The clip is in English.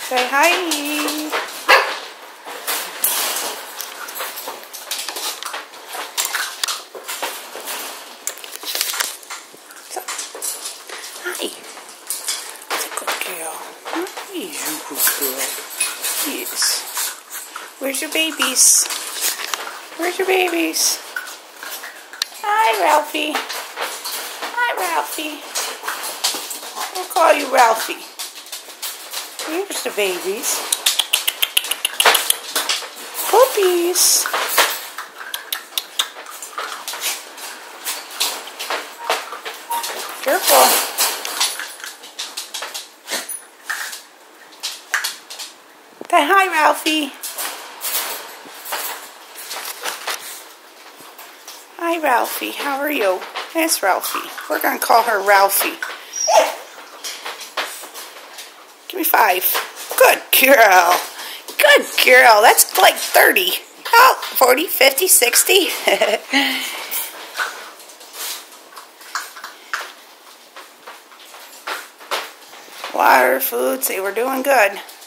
Say hi. Hi. That's a good girl. Hi, you good girl. Yes. Where's your babies? Where's your babies? Hi, Ralphie. Hi, Ralphie. We'll call you Ralphie. Here's the babies. Puppies. Careful. Say hi, Ralphie. Hi, Ralphie. How are you? That's Ralphie. We're going to call her Ralphie. Give me 5. Good girl. Good girl. That's like 30. Oh, 40, 50, 60. Water, food. See, we're doing good.